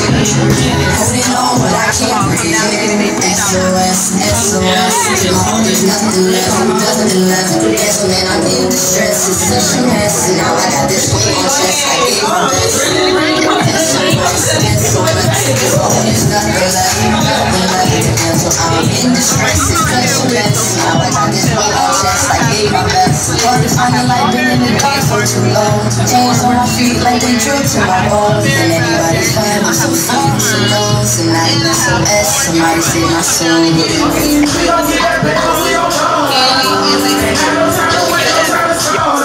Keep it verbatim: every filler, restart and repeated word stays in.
Holding on, but I can't breathe. S O S, S O S. There's nothing left, nothing left. Yes, man, I'm in distress. It's such a mess. And now I got this weight on chest. I gave my best. S O S, S O S. There's nothing left, nothing left. And so I'm in distress. It's such a mess. Now I got this weight on chest. I gave my best. Hard to find the light, been in the dark for too long. Chains on my feet like they drip to my bones. And anybody's fan, I'm so far, so knows. And I am S O S. Somebody save my soul. Yo,